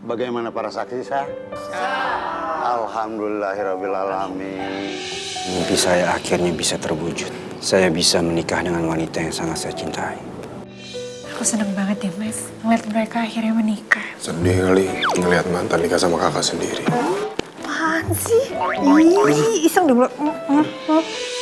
Bagaimana para saksi sah? Alhamdulillahirrabbilalamin. Mimpi saya akhirnya bisa terwujud. Saya bisa menikah dengan wanita yang sangat saya cintai. Aku seneng banget ya, Mas. Ngeliat mereka akhirnya menikah. Sedih kali ngeliat mantan nikah sama kakak sendiri. Apaan sih? Ih, iseng deh.